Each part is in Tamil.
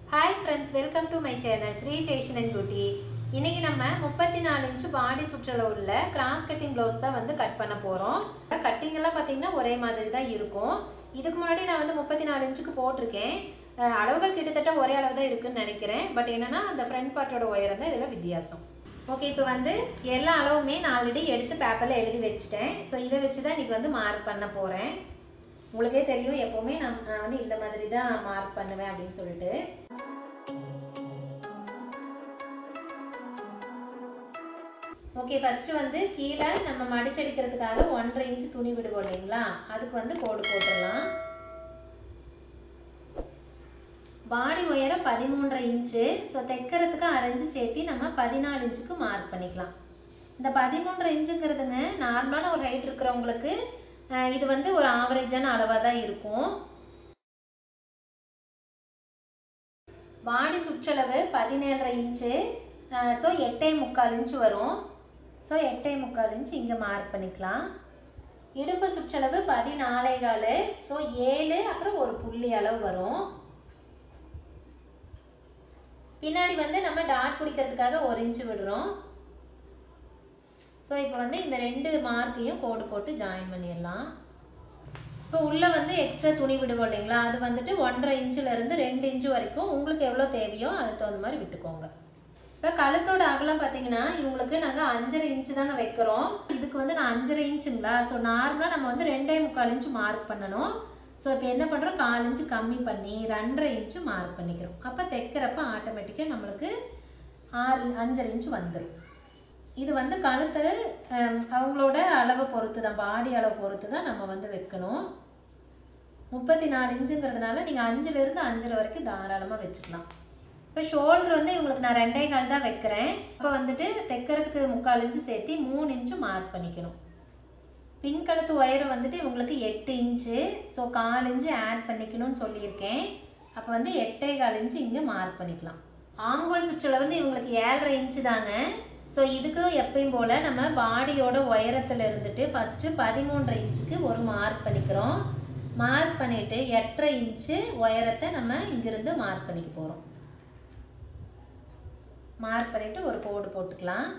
Hi friends, welcome to my channel Sri Fashion and Beauty. இன்னைக்கு நம்ம 34 இன்ச் பாடி சுற்றளவு உள்ள கிராஸ் கட்டிங் ப்ளவுஸ் தான் வந்து கட் பண்ண போறோம். கட்டிங் எல்லாம் பாத்தீங்கன்னா ஒரே மாதிரி தான் இருக்கும். இதுக்கு முன்னாடி நான் வந்து 34 இன்ச்சுக்கு போட்டுருக்கேன். அளவுகள் கிட்டத்தட்ட ஒரே அளவு தான் இருக்குன்னு நினைக்கிறேன். பட் என்னன்னா அந்த ஃப்ரண்ட் பார்ட்டோட உயரம் தான் இதுல வித்தியாசம். ஓகே, இப்போ வந்து எல்லா அளவுமே நான் ஆல்ரெடி எடுத்து பேப்பர்ல எழுதி வச்சிட்டேன். சோ இதை வச்சு தான் இன்னைக்கு வந்து மார்க் பண்ண போறேன். உங்களுக்கே தெரியும் எப்பவுமே நான் வந்து இந்த மாதிரி தான் மார்க் பண்ணுவேன் அப்படின்னு சொல்லிட்டு. ஓகே, ஃபர்ஸ்ட் வந்து கீழே நம்ம மடிச்சடிக்கிறதுக்காக 1.5 இன்ச் துணி விடுவோம் இல்லைங்களா, அதுக்கு வந்து கோடு போட்டுடலாம். பாடி உயரம் 13.5 இன்ச்சு. ஸோ தைக்கிறதுக்கு 1/2 இன்ச்சு சேர்த்து நம்ம 14 இன்ச்சுக்கு மார்க் பண்ணிக்கலாம். இந்த 13.5 இன்ச்சுங்கிறதுங்க நார்மலான ஒரு ஹைட் இருக்கிறவங்களுக்கு இது வந்து ஒரு ஆவரேஜான அளவாக தான் இருக்கும். பாடி சுற்றளவு 17.5 இன்ச்சு. ஸோ 8.25 இன்ச்சு வரும். ஸோ 8.25 இன்ச்சு இங்கே மார்க் பண்ணிக்கலாம். இடுப்பு சுற்றளவு 14.25. ஸோ 7 அப்புறம் ஒரு புள்ளி அளவு வரும். பின்னாடி வந்து நம்ம டாட் பிடிக்கிறதுக்காக 1 இன்ச்சு விடுறோம். ஸோ இப்போ வந்து இந்த 2 மார்க்கையும் கோடு போட்டு ஜாயின் பண்ணிடலாம். இப்போ உள்ளே வந்து எக்ஸ்ட்ரா துணி விடுவோம் இல்லைங்களா, அது வந்துட்டு 1.5 இன்ச்சிலேருந்து 2 இன்ச்சு வரைக்கும் உங்களுக்கு எவ்வளோ தேவையோ அதுக்கு தகுந்த மாதிரி விட்டுக்கோங்க. இப்போ கழுத்தோட அகலம் பார்த்தீங்கன்னா இவங்களுக்கு நாங்கள் 5.5 இன்ச்சு தாங்க வைக்கிறோம். இதுக்கு வந்து நான் 5.5 இன்ச்சுங்களா. ஸோ நார்மலாக நம்ம வந்து 2.25 இன்ச்சு மார்க் பண்ணணும். ஸோ இப்போ என்ன பண்ணுறோம், 4 இன்ச்சு கம்மி பண்ணி 2.5 இன்ச்சு மார்க் பண்ணிக்கிறோம். அப்போ தைக்கிறப்ப ஆட்டோமேட்டிக்காக நம்மளுக்கு 5.5 இன்ச்சு வந்துடும். இது வந்து கழுத்தில் அவங்களோட அளவை பொறுத்து தான், பாடி அளவை பொறுத்து தான் நம்ம வந்து வைக்கணும். 34 இன்ச்சுங்கிறதுனால நீங்கள் 5லேருந்து 5.5 வரைக்கும் தாராளமாக வச்சுக்கலாம். இப்போ ஷோல்டர் வந்து இவங்களுக்கு நான் 2.25 தான் வைக்கிறேன். அப்போ வந்துட்டு தைக்கிறதுக்கு 3/4 இன்ச்சு சேர்த்து 3 இன்ச்சு மார்க் பண்ணிக்கணும். பின் கழுத்து உயரம் வந்துட்டு இவங்களுக்கு 8 இன்ச்சு. ஸோ 4 இன்ச்சு ஆட் பண்ணிக்கணும்னு சொல்லியிருக்கேன். அப்போ வந்து 8.25 இன்ச்சு இங்கே மார்க் பண்ணிக்கலாம். ஆம்கோல் சுற்றளவு வந்து இவங்களுக்கு 7.5 இன்ச்சு தாங்க. ஸோ இதுக்கு எப்பயும் போல் நம்ம பாடியோட உயரத்தில் இருந்துட்டு ஃபஸ்ட்டு 13.5 இன்ச்சுக்கு ஒரு மார்க் பண்ணிக்கிறோம். மார்க் பண்ணிவிட்டு 8.5 இன்ச்சு உயரத்தை நம்ம இங்கிருந்து மார்க் பண்ணிக்க போகிறோம். மார்க் பண்ணிவிட்டு ஒரு கோடு போட்டுக்கலாம்.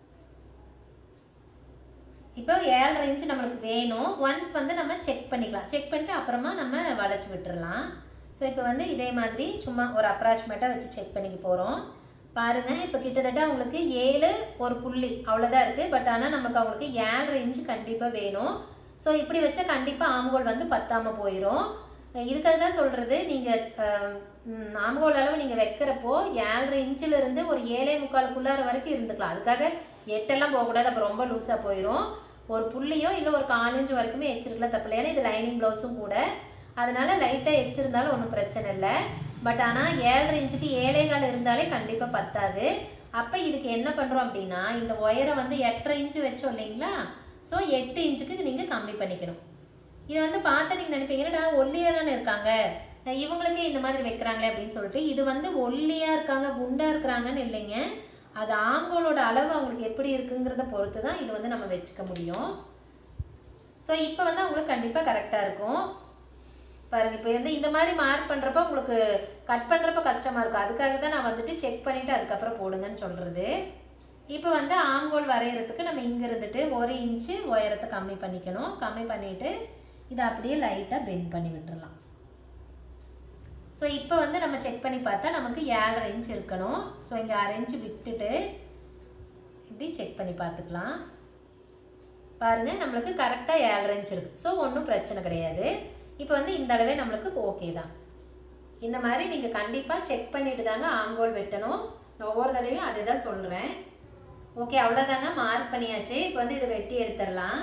இப்போ 7.5 இன்ச்சு நம்மளுக்கு வேணும். ஒன்ஸ் வந்து நம்ம செக் பண்ணிக்கலாம். செக் பண்ணிட்டு அப்புறமா நம்ம வளைச்சி விட்டுறலாம். ஸோ இப்போ வந்து இதே மாதிரி சும்மா ஒரு அப்ராக்சிமேட்டாக வச்சு செக் பண்ணிக்க போகிறோம். பாருங்கள், இப்போ கிட்டத்தட்ட அவங்களுக்கு 7 ஒரு புள்ளி அவ்வளோதான் இருக்குது. பட் ஆனால் நமக்கு அவங்களுக்கு 7.5 இன்ச்சு கண்டிப்பாக வேணும். ஸோ இப்படி வச்சா கண்டிப்பாக ஆம்கோல் வந்து பத்தாமல் போயிடும். இதுக்காக தான் சொல்கிறது, நீங்கள் ஆம்கோல் அளவு நீங்கள் வைக்கிறப்போ 7.5 இன்ச்சிலிருந்து ஒரு 7.25 வரைக்கும் இருந்துக்கலாம். அதுக்காக 8 போகக்கூடாது, அப்போ ரொம்ப லூஸாக போயிடும். ஒரு புள்ளியோ இல்லை ஒரு 4 இன்ச்சு வரைக்குமே எச்சிருக்கலாம், தப்பில்லை. ஏன்னா இது லைனிங் ப்ளவுஸும் கூட, அதனால லைட்டாக எச்சிருந்தாலும் ஒன்றும் பிரச்சனை இல்லை. பட் ஆனால் 7.5 இன்ச்சுக்கு 7.25 இருந்தாலே கண்டிப்பாக பத்தாது. அப்போ இதுக்கு என்ன பண்ணுறோம் அப்படின்னா, இந்த உயரம் வந்து 8.5 இன்ச்சு வச்சோம் இல்லைங்களா, ஸோ 8 இன்ச்சுக்கு நீங்கள் கம்மி பண்ணிக்கணும். இது வந்து பார்த்து நீங்கள் நினைப்பீங்க, என்னடா ஒல்லியாக தானே இருக்காங்க, இவங்களுக்கே இந்த மாதிரி வைக்கிறாங்களே அப்படின்னு சொல்லிட்டு. இது வந்து ஒல்லியாக இருக்காங்க குண்டாக இருக்கிறாங்கன்னு இல்லைங்க, அது ஆம்கோலோட அளவு அவங்களுக்கு எப்படி இருக்குங்கிறத பொறுத்து தான் இது வந்து நம்ம வச்சுக்க முடியும். ஸோ இப்போ வந்து அவங்களுக்கு கண்டிப்பாக கரெக்டாக இருக்கும். பாருங்கள், இப்போ வந்து இந்த மாதிரி மார்க் பண்ணுறப்ப உங்களுக்கு கட் பண்ணுறப்ப கஷ்டமாக இருக்கும். அதுக்காக தான் நான் வந்துட்டு செக் பண்ணிவிட்டு அதுக்கப்புறம் போடுங்கன்னு சொல்கிறது. இப்போ வந்து ஆம்கோல் வரைகிறதுக்கு நம்ம இங்கே இருந்துட்டு 1 இன்ச்சு உயரத்தை கம்மி பண்ணிக்கணும். கம்மி பண்ணிவிட்டு இதை அப்படியே லைட்டாக பெண்ட் பண்ணி விட்டுடலாம். ஸோ இப்போ வந்து நம்ம செக் பண்ணி பார்த்தா நமக்கு 7.5 இன்ச் இருக்கணும். ஸோ இங்கே 1/2 இன்ச்சு விட்டுட்டு இப்படி செக் பண்ணி பார்த்துக்கலாம். பாருங்கள், நம்மளுக்கு கரெக்டாக 7.5 இன்ச் இருக்குது. ஸோ ஒன்றும் பிரச்சனை கிடையாது. இப்போ வந்து இந்த அளவே நம்மளுக்கு ஓகே தான். இந்த மாதிரி நீங்கள் கண்டிப்பாக செக் பண்ணிட்டு தாங்க ஆம்கோல் வெட்டணும். நான் ஒவ்வொரு தடவையும் அதை தான் சொல்கிறேன். ஓகே, அவ்வளோதாங்க, மார்க் பண்ணியாச்சு. இப்போ வந்து இதை வெட்டி எடுத்துடலாம்.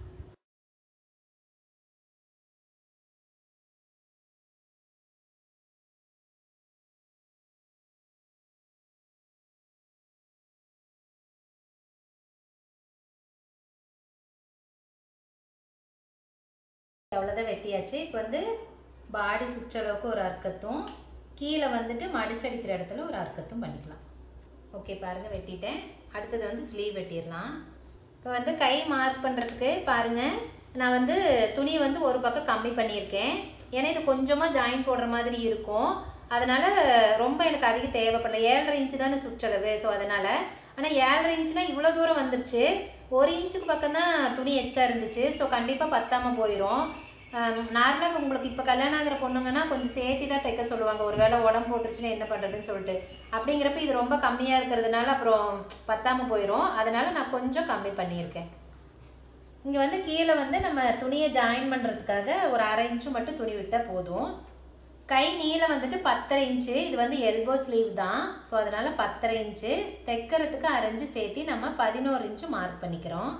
அவ்வளோதான், வெட்டியாச்சு. இப்போ வந்து பாடி சுற்றளவுக்கு ஒரு அர்க்கத்தும், கீழே வந்துட்டு மடிச்சடிக்கிற இடத்துல ஒரு அர்க்கத்தும் பண்ணிக்கலாம். ஓகே, பாருங்கள், வெட்டிட்டேன். அடுத்தது வந்து ஸ்லீவ் வெட்டிடலாம். இப்போ வந்து கை மார்க் பண்ணுறதுக்கு பாருங்கள், நான் வந்து துணியை வந்து ஒரு பக்கம் கம்மி பண்ணியிருக்கேன். ஏன்னா இது கொஞ்சமாக ஜாயின் போடுற மாதிரி இருக்கும். அதனால் ரொம்ப எனக்கு அதிக தேவைப்படல. 7.5 இன்ச்சு தானே சுற்றளவு. ஸோ அதனால் ஆனால் 7.5 இன்ச்சுனா இவ்வளோ தூரம் வந்துருச்சு. 1 இன்ச்சுக்கு பக்கம் தான் துணி எச்சா இருந்துச்சு. ஸோ கண்டிப்பாக பத்தாமல் போயிடும். நார்மலாக உங்களுக்கு இப்போ கல்யாணம் ஆகிற பொண்ணுங்கன்னா கொஞ்சம் சேர்த்தி தான் தைக்க சொல்லுவாங்க, ஒரு வேளை உடம்பு போட்டுருச்சுன்னா என்ன பண்ணுறதுன்னு சொல்லிட்டு. அப்படிங்கிறப்ப இது ரொம்ப கம்மியாக இருக்கிறதுனால அப்புறம் பத்தாமல் போயிடும். அதனால் நான் கொஞ்சம் கம்மி பண்ணியிருக்கேன். இங்கே வந்து கீழே வந்து நம்ம துணியை ஜாயின் பண்ணுறதுக்காக ஒரு 1/2 இன்ச்சு மட்டும் துணி விட்டால் போதும். கை நீளம் வந்துட்டு 10.5 இன்ச்சு. இது வந்து எல்போ ஸ்லீவ் தான். ஸோ அதனால் 10.5 இன்ச்சு. தைக்கிறதுக்கு 1/2 இன்ச்சு சேர்த்து நம்ம 11 இன்ச்சு மார்க் பண்ணிக்கிறோம்.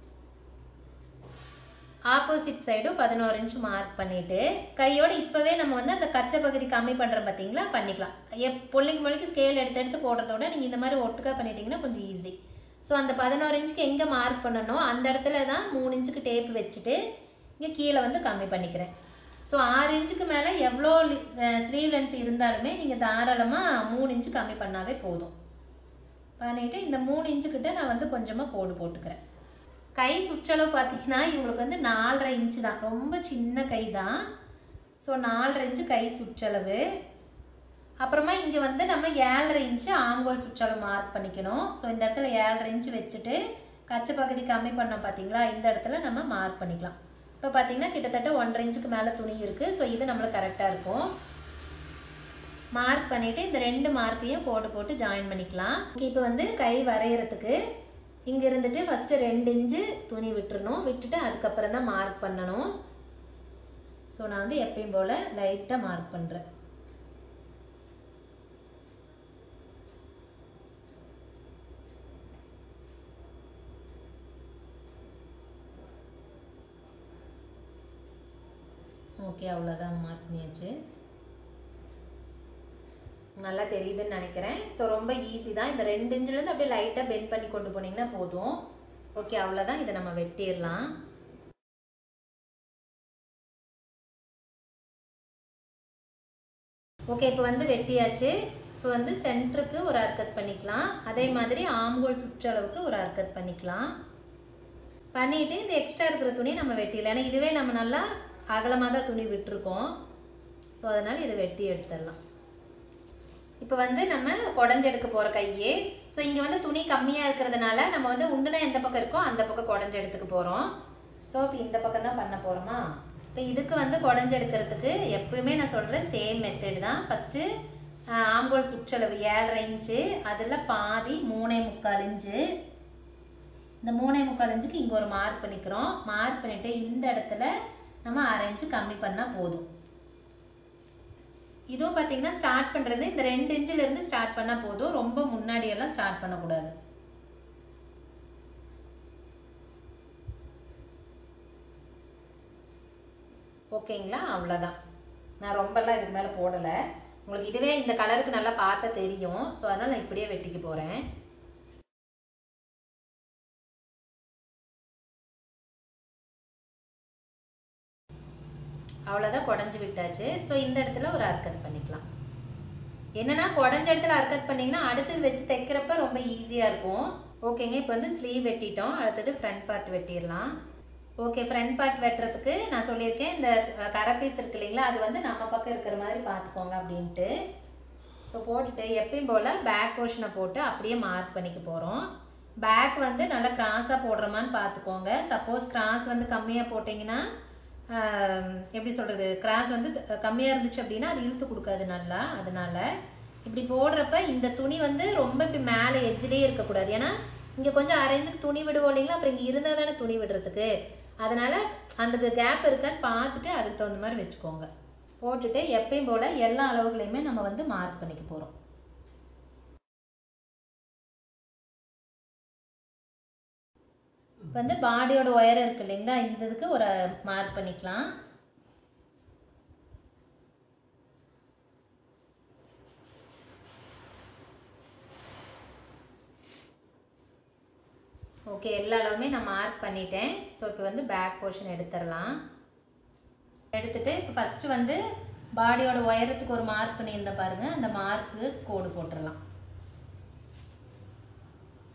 ஆப்போசிட் சைடும் 11 இன்ச்சு மார்க் பண்ணிவிட்டு கையோடு இப்போவே நம்ம வந்து அந்த கச்சை பகுதி கம்மி பண்ணுறோம் பார்த்தீங்களா, பண்ணிக்கலாம். பொள்ளைக்கு மொழிக்கு ஸ்கேல் எடுத்து போடுறதோட நீங்கள் இந்த மாதிரி ஒட்டுக்கா பண்ணிட்டீங்கன்னா கொஞ்சம் ஈஸி. ஸோ அந்த 11 இன்ச்சுக்கு எங்கே மார்க் பண்ணணும் அந்த இடத்துல தான் 3 இன்ச்சுக்கு டேப் வச்சுட்டு இங்கே கீழே வந்து கம்மி பண்ணிக்கிறேன். ஸோ 6 இன்ச்சுக்கு மேலே எவ்வளோ ஸ்லீவ் லென்த் இருந்தாலுமே நீங்கள் தாராளமாக 3 இன்ச்சு கம்மி பண்ணாவே போதும். பண்ணிவிட்டு இந்த 3 இன்ச்சுக்கிட்ட நான் வந்து கொஞ்சமாக கோடு போட்டுக்கிறேன். கை சுற்றளவு பார்த்தீங்கன்னா இவங்களுக்கு வந்து 4.5 இன்ச்சு தான், ரொம்ப சின்ன கை தான். ஸோ 4.5 இன்ச்சு கை சுற்றளவு. அப்புறமா இங்கே வந்து நம்ம 7.5 இன்ச்சு ஆம்கோல் சுற்றளவு மார்க் பண்ணிக்கணும். ஸோ இந்த இடத்துல 7.5 இன்ச்சு வச்சுட்டு கச்சை பகுதி கம்மி பண்ணோம் பார்த்தீங்களா, இந்த இடத்துல நம்ம மார்க் பண்ணிக்கலாம். இப்போ பார்த்தீங்கன்னா கிட்டத்தட்ட 1.5 இன்ச்சுக்கு மேலே துணி இருக்குது. ஸோ இது நம்மளுக்கு கரெக்டாக இருக்கும். மார்க் பண்ணிவிட்டு இந்த 2 மார்க்கையும் கோடு போட்டு ஜாயின் பண்ணிக்கலாம். இப்போ வந்து கை வரைகிறதுக்கு இங்கே இருந்துட்டு ஃபஸ்ட்டு 2 இன்ச்சு துணி விட்டுறணும். விட்டுட்டு அதுக்கப்புறம் தான் மார்க் பண்ணணும். ஸோ நான் வந்து எப்பயும் போல் லைட்டாக மார்க் பண்ணுறேன். ஓகே, அவ்வளோதான் மார்க் பண்ணியாச்சு. நல்லா தெரியுதுன்னு நினைக்கிறேன். ஸோ ரொம்ப ஈஸி தான். இந்த 2 இன்ச்சிலேருந்து அப்படியே லைட்டாக பெண்ட் பண்ணி கொண்டு போனீங்கன்னா போதும். ஓகே, அவ்வளோதான். இதை நம்ம வெட்டிடலாம். ஓகே, இப்போ வந்து வெட்டியாச்சு. இப்போ வந்து சென்டருக்கு ஒரு அர்க்கட் பண்ணிக்கலாம். அதே மாதிரி ஆம்கோல் சுற்றளவுக்கு ஒரு அர்க்கட் பண்ணிக்கலாம். பண்ணிவிட்டு இந்த எக்ஸ்ட்ரா இருக்கிற துணி நம்ம வெட்டிடலாம். ஏன்னா இதுவே நம்ம நல்லா அகலமாக தான் துணி விட்டுருக்கோம். ஸோ அதனால் இதை வெட்டி எடுத்துடலாம். இப்போ வந்து நம்ம குடஞ்செடுக்க போகிற கையே. ஸோ இங்கே வந்து துணி கம்மியாக இருக்கிறதுனால நம்ம வந்து உண்டுனா எந்த பக்கம் இருக்கோ அந்த பக்கம் குடஞ்செடுத்துக்க போகிறோம். ஸோ இப்போ இந்த பக்கம் தான் பண்ண போகிறோமா. இப்போ இதுக்கு வந்து குடஞ்செடுக்கிறதுக்கு எப்பவுமே நான் சொல்கிறேன் சேம் மெத்தட் தான். ஃபஸ்ட்டு ஆம்கோல் சுற்றளவு 7.5 இன்ச்சு, அதில் பாதி 3.25 இன்ச்சு. இந்த 3.25 இன்ச்சுக்கு இங்கே ஒரு மார்க் பண்ணிக்கிறோம். மார்க் பண்ணிவிட்டு இந்த இடத்துல நம்ம 1/2 இன்ச்சு கம்மி பண்ணால் போதும். இதுவும் பார்த்தீங்கன்னா ஸ்டார்ட் பண்ணுறது இந்த 2 இன்ச்சிலேருந்து ஸ்டார்ட் பண்ணால் போதும். ரொம்ப முன்னாடியெல்லாம் ஸ்டார்ட் பண்ணக்கூடாது. ஓகேங்களா, அவ்வளோதான். நான் ரொம்பலாம் இதுக்கு மேலே போடலை. உங்களுக்கு இதுவே இந்த கலருக்கு நல்லா பார்த்தா தெரியும். ஸோ அதனால் நான் இப்படியே வெட்டிக்க போகிறேன். அவ்வளோதான், குடஞ்சி விட்டாச்சு. ஸோ இந்த இடத்துல ஒரு அர்க்கட் பண்ணிக்கலாம். என்னென்னா குடஞ்ச இடத்துல அர்க்கட் பண்ணிங்கன்னா அடுத்தது வச்சு தைக்கிறப்ப ரொம்ப ஈஸியாக இருக்கும். ஓகேங்க, இப்போ வந்து ஸ்லீவ் வெட்டிட்டோம். அடுத்தது ஃப்ரண்ட் பார்ட் வெட்டிடலாம். ஓகே, ஃப்ரண்ட் பார்ட் வெட்டுறதுக்கு நான் சொல்லியிருக்கேன் இந்த கரப்பீஸ் இருக்கு இல்லைங்களா, அது வந்து நம்ம பக்கம் இருக்கிற மாதிரி பார்த்துக்கோங்க அப்படின்ட்டு. ஸோ போட்டுட்டு எப்பயும் போல் பேக் போர்ஷனை போட்டு அப்படியே மார்க் பண்ணிக்க போகிறோம். பேக் வந்து நல்லா கிராஸாக போடுறோமான்னு பார்த்துக்கோங்க. சப்போஸ் கிராஸ் வந்து கம்மியாக போட்டிங்கன்னா எப்படி சொல்கிறது, கிராஸ் வந்து கம்மியாக இருந்துச்சு அப்படின்னா அது இழுத்து கொடுக்காது நல்லா. அதனால் இப்படி போடுறப்ப இந்த துணி வந்து ரொம்ப இப்படி மேலே எஜ்ஜிலே இருக்கக்கூடாது. ஏன்னா இங்கே கொஞ்சம் 1/2 இன்ச்சுக்கு துணி விடுவோம் இல்லைங்களா, அப்புறம் இங்கே இருந்தால் தானே துணி விடுறதுக்கு. அதனால் அந்த கேப் இருக்கான்னு பார்த்துட்டு அதுக்கு தகுந்த மாதிரி வச்சுக்கோங்க. போட்டுட்டு எப்பயும் போல் எல்லா அளவுகளையுமே நம்ம வந்து மார்க் பண்ணிக்க போகிறோம். வந்து பாடியோட ஒயர் இருக்கு இல்லைங்களா, இந்த இதுக்கு ஒரு மார்க் பண்ணிக்கலாம். ஓகே, எல்லா அளவுமே நான் மார்க் பண்ணிட்டேன். ஸோ இப்போ வந்து பேக் போர்ஷன் எடுத்துடலாம். எடுத்துட்டு இப்போ ஃபஸ்ட்டு வந்து பாடியோட உயரத்துக்கு ஒரு மார்க் பண்ணியிருந்த பாருங்கள், அந்த மார்க்கு கோடு போட்டுடலாம்.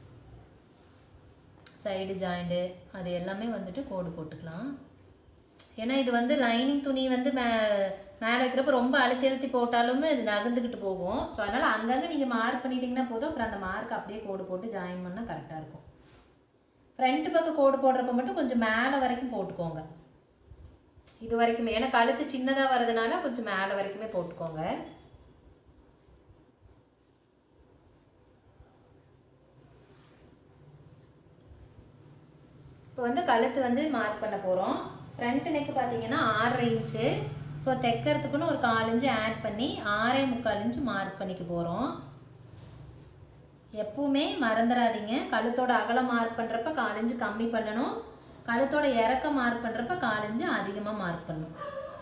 சைடு ஜாயிண்ட்டு அது எல்லாமே வந்துட்டு கோடு போட்டுக்கலாம். ஏன்னா இது வந்து லைனிங் துணி வந்து மேலே வைக்கிறப்ப ரொம்ப அழுத்தி போட்டாலுமே இது நகர்ந்துக்கிட்டு போகும். ஸோ அதனால் அங்கங்கே நீங்கள் மார்க் பண்ணிட்டீங்கன்னா போதும். அப்புறம் அந்த மார்க் அப்படியே கோடு போட்டு ஜாயின் பண்ணால் கரெக்டாக இருக்கும். ஃப்ரண்ட் பக்கம் கோடு போடுறப்ப மட்டும் கொஞ்சம் மேலே வரைக்கும் போட்டுக்கோங்க. இது வரைக்குமே, ஏன்னா கழுத்து சின்னதாக வர்றதுனால கொஞ்சம் மேலே வரைக்குமே போட்டுக்கோங்க. இப்போ வந்து கழுத்து வந்து மார்க் பண்ண போகிறோம். ஃப்ரண்ட் நெக்கு பார்த்தீங்கன்னா 6.5 இன்ச்சு. ஸோ தைக்கிறதுக்குன்னு ஒரு 4 இன்ச்சு ஆட் பண்ணி 6.25 இன்ச்சு மார்க் பண்ணிக்க போகிறோம். எப்பவுமே மறந்துடாதீங்க, கழுத்தோட அகலம் மார்க் பண்ணுறப்ப 4 இன்ச்சு கம்மி பண்ணணும், கழுத்தோட இறக்கம் மார்க் பண்ணுறப்ப 4 இன்ச்சு அதிகமாக மார்க் பண்ணணும்.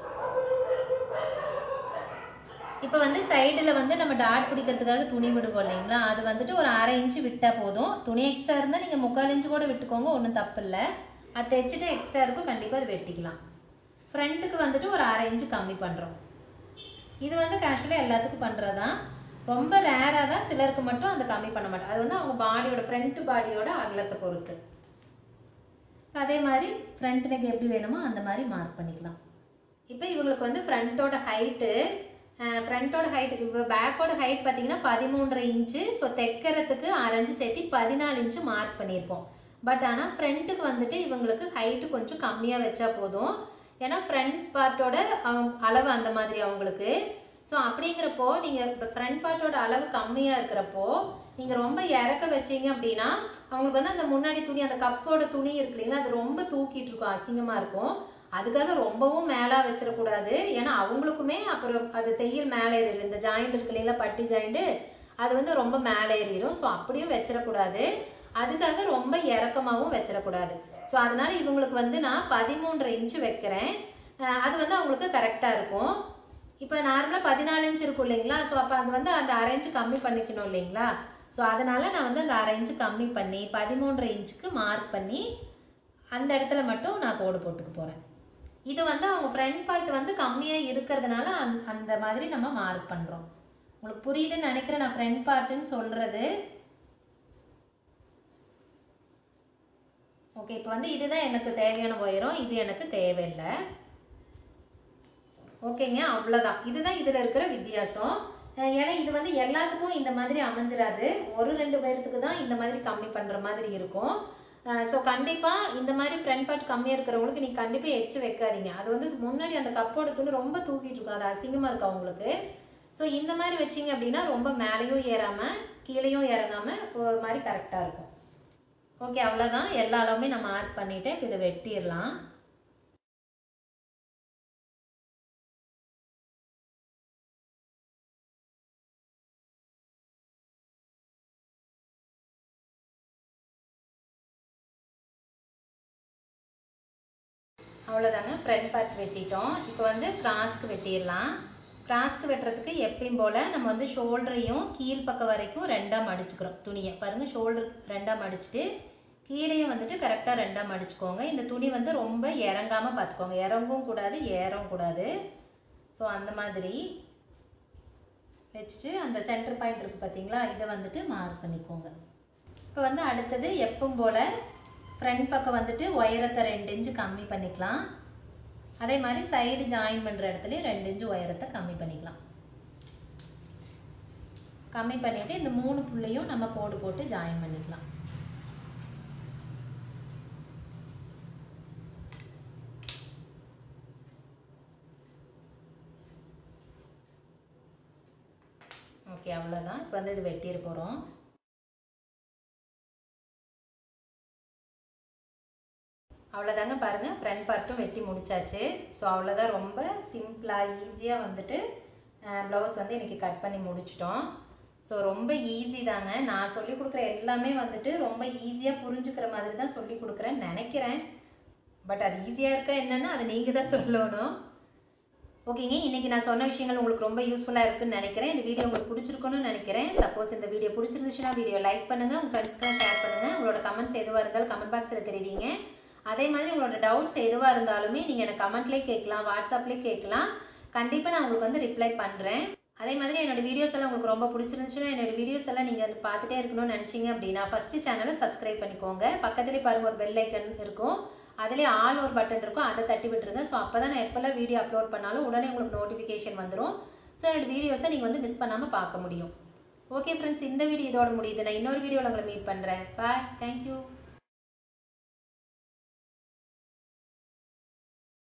இப்போ வந்து சைடில் வந்து நம்ம டாட் பிடிக்கிறதுக்காக துணி விடுவோம் இல்லைங்களா, அது வந்துட்டு ஒரு 1/2 இன்ச்சு விட்டால் போதும். துணி எக்ஸ்ட்ரா இருந்தால் நீங்கள் 3/4 இன்ச்சு கூட விட்டுக்கோங்க, ஒன்றும் தப்பு இல்லை. அது தைச்சிட்டு எக்ஸ்ட்ரா இருக்கும், கண்டிப்பாக அது வெட்டிக்கலாம். ஃப்ரண்ட்டுக்கு வந்துட்டு ஒரு 1/2 இன்ச்சு கம்மி பண்ணுறோம். இது வந்து கேஷுவலாக எல்லாத்துக்கும் பண்ணுறது தான். ரொம்ப ரேராக தான் சிலருக்கு மட்டும் அந்த கம்மி பண்ண மாட்டோம். அது வந்து அவங்க பாடியோட ஃப்ரண்ட் பாடியோட அகலத்தை பொறுத்து. அதே மாதிரி ஃப்ரண்ட் நெக் எப்படி வேணுமோ அந்த மாதிரி மார்க் பண்ணிக்கலாம். இப்போ இவங்களுக்கு வந்து ஃப்ரண்ட்டோட ஹைட்டு இப்போ பேக்கோட ஹைட் பார்த்தீங்கன்னா 13.5 இன்ச்சு. ஸோ தைக்கிறதுக்கு 6 இன்ச்சு சேர்த்து 14 இன்ச்சு மார்க் பண்ணியிருப்போம். பட் ஆனால் ஃப்ரண்ட்டுக்கு வந்துட்டு இவங்களுக்கு ஹைட்டு கொஞ்சம் கம்மியாக வச்சா போதும். ஏன்னா ஃப்ரண்ட் பார்ட்டோட அளவு அந்த மாதிரி அவங்களுக்கு. ஸோ அப்படிங்கிறப்போ நீங்கள் இப்போ ஃப்ரண்ட் பார்ட்டோட அளவு கம்மியாக இருக்கிறப்போ நீங்கள் ரொம்ப இறக்க வச்சிங்க அப்படின்னா அவங்களுக்கு வந்து அந்த முன்னாடி துணி, அந்த கப்போட துணி இருக்கு இல்லைங்களா, அது ரொம்ப தூக்கிட்டு இருக்கும், அசிங்கமாக இருக்கும். அதுக்காக ரொம்பவும் மேலே வச்சிடக்கூடாது. ஏன்னா அவங்களுக்குமே அப்புறம் அது தையல் மேலே ஏறிடும். இந்த ஜாயிண்ட் இருக்கு இல்லைங்களா, பட்டி ஜாயிண்ட்டு, அது வந்து ரொம்ப மேலே ஏறிடும். ஸோ அப்படியும் வச்சிடக்கூடாது. அதுக்காக ரொம்ப இறக்கமாகவும் வச்சிடக்கூடாது. ஸோ அதனால இவங்களுக்கு வந்து நான் 13.5 இன்ச்சு வைக்கிறேன். அது வந்து அவங்களுக்கு கரெக்டாக இருக்கும். இப்போ நார்மலாக 14 இன்ச்சு இருக்கும் இல்லைங்களா, ஸோ அப்போ அது வந்து அந்த 1/2 இன்ச்சு கம்மி பண்ணிக்கணும் இல்லைங்களா. ஸோ அதனால் நான் வந்து அந்த 1/2 இன்ச்சு கம்மி பண்ணி 13.5 இன்ச்சுக்கு மார்க் பண்ணி அந்த இடத்துல மட்டும் நான் கோடு போட்டுக்க போகிறேன். இது வந்து அவங்க ஃப்ரண்ட் பார்ட் வந்து கம்மியாக இருக்கிறதுனால அந்த மாதிரி நம்ம மார்க் பண்ணுறோம். உங்களுக்கு புரியுதுன்னு நினைக்கிறேன் நான் ஃப்ரண்ட் பார்ட்டுன்னு சொல்கிறது. ஓகே, இப்போ வந்து இதுதான் எனக்கு தேவையான உயரம், இது எனக்கு தேவையில்லை. ஓகேங்க, அவ்வளோதான். இதுதான் இதில் இருக்கிற வித்தியாசம். ஏன்னா இது வந்து எல்லாத்துக்கும் இந்த மாதிரி அமைஞ்சிடாது, 1-2 பேர்த்துக்கு தான் இந்த மாதிரி கம்மி பண்ணுற மாதிரி இருக்கும். ஸோ கண்டிப்பாக இந்த மாதிரி ஃப்ரண்ட் பார்ட் கம்மியாக இருக்கிறவங்களுக்கு நீங்கள் கண்டிப்பாக எச்சு வைக்காதீங்க. அது வந்து முன்னாடி அந்த கப்போட துணி ரொம்ப தூக்கிட்டு இருக்கும், அது அசிங்கமாக இருக்கும் அவங்களுக்கு. ஸோ இந்த மாதிரி வச்சிங்க அப்படின்னா ரொம்ப மேலேயும் ஏறாமல் கீழேயும் இறங்காமல் ஒரு மாதிரி கரெக்டாக இருக்கும். ஓகே, அவ்வளோதான். எல்லா அளவுமே நான் மார்க் பண்ணிவிட்டு இப்போ இதை வெட்டிடலாம். அவ்வளோதாங்க, ஃப்ரண்ட் பார்ட் வெட்டிட்டோம். இப்போ வந்து கிராஸ்க்கு வெட்டிடலாம். கிராஸ்க்கு வெட்டுறதுக்கு எப்பயும் போல் நம்ம வந்து ஷோல்டரையும் கீழ்ப்பக்கம் வரைக்கும் 2ஆக மடிச்சுக்கிறோம் துணியை. பாருங்கள், ஷோல்டர் 2ஆக மடிச்சுட்டு கீழேயும் வந்துட்டு கரெக்டாக 2ஆக மடிச்சுக்கோங்க. இந்த துணி வந்து ரொம்ப இறங்காமல் பார்த்துக்கோங்க, இறங்கவும் கூடாது ஏறவும் கூடாது. ஸோ அந்த மாதிரி வச்சுட்டு அந்த சென்டர் பாயிண்ட் இருக்குது பார்த்தீங்களா, இதை வந்துட்டு மார்க் பண்ணிக்கோங்க. இப்போ வந்து அடுத்தது எப்பவும் போல் ஃப்ரண்ட் பக்கம் வந்துட்டு உயரத்தை 2 இன்ச்சு கம்மி பண்ணிக்கலாம். அதே மாதிரி சைடு ஜாயின் பண்ணுற இடத்துல 2 இன்ச்சு உயரத்தை கம்மி பண்ணிக்கலாம். கம்மி பண்ணிவிட்டு இந்த 3 புள்ளையும் நம்ம கோடு போட்டு ஜாயின் பண்ணிக்கலாம். ஓகே, அவ்வளோதான். இப்போ வந்து இது வெட்டிட போகிறோம். அவ்வளோதாங்க, பாருங்கள், ஃப்ரண்ட் பார்ட்டும் வெட்டி முடிச்சாச்சு. ஸோ அவ்வளோதான், ரொம்ப சிம்பிளாக ஈஸியாக வந்துட்டு ப்ளவுஸ் வந்து இன்றைக்கி கட் பண்ணி முடிச்சிட்டோம். ஸோ ரொம்ப ஈஸி தாங்க. நான் சொல்லி கொடுக்குற எல்லாமே வந்துட்டு ரொம்ப ஈஸியாக புரிஞ்சுக்கிற மாதிரி தான் சொல்லி கொடுக்குறேன்னு நினைக்கிறேன். பட் அது ஈஸியாக இருக்க என்னென்னா அது நீங்கள் தான் சொல்லணும். ஓகேங்க, இன்றைக்கி நான் சொன்ன விஷயங்கள் உங்களுக்கு ரொம்ப யூஸ்ஃபுல்லாக இருக்குன்னு நினைக்கிறேன். இந்த வீடியோ உங்களுக்கு பிடிச்சிருக்குன்னு நினைக்கிறேன். சப்போஸ் இந்த வீடியோ பிடிச்சிருந்துச்சுன்னா வீடியோ லைக் பண்ணுங்கள், உங்கள் ஃப்ரெண்ட்ஸ்க்கெலாம் ஷேர் பண்ணுங்கள். உங்களோட கமெண்ட்ஸ் எதுவாக இருந்தாலும் கமெண்ட் பாக்ஸில் தெரிவிங்க. அதே மாதிரி உங்களோட டவுட்ஸ் எதுவாக இருந்தாலுமே நீங்கள் எனக்கு கமெண்ட்லேயே கேட்கலாம், வாட்ஸ்அப்லேயே கேட்கலாம். கண்டிப்பாக நான் உங்களுக்கு வந்து ரிப்ளை பண்ணுறேன். அதே மாதிரி என்னோடய வீடியோஸ் எல்லாம் உங்களுக்கு ரொம்ப பிடிச்சிருந்துச்சுன்னா என்னோடய வீடியோஸ் எல்லாம் நீங்கள் பார்த்துட்டே இருக்கணும்னு நினச்சிங்க அப்படின்னா ஃபஸ்ட்டு சேனலை சப்ஸ்கிரைப் பண்ணிக்கோங்க. பக்கத்துலேயே பாருங்கள் ஒரு பெல் ஐக்கன் இருக்கும், அதிலே ஆல் ஒரு பட்டன் இருக்கும், அதை தட்டி விட்டுருங்க. ஸோ அப்போ தான் நான் எப்போல்லாம் வீடியோ அப்லோட் பண்ணாலும் உடனே உங்களுக்கு நோட்டிஃபிகேஷன் வந்துடும். ஸோ என்னோட வீடியோஸை நீங்கள் வந்து மிஸ் பண்ணாமல் பார்க்க முடியும். ஓகே ஃப்ரெண்ட்ஸ், இந்த வீடியோ இதோட முடியுது. நான் இன்னொரு வீடியோவில் உங்களை மீட் பண்ணுறேன். Bye, thank you.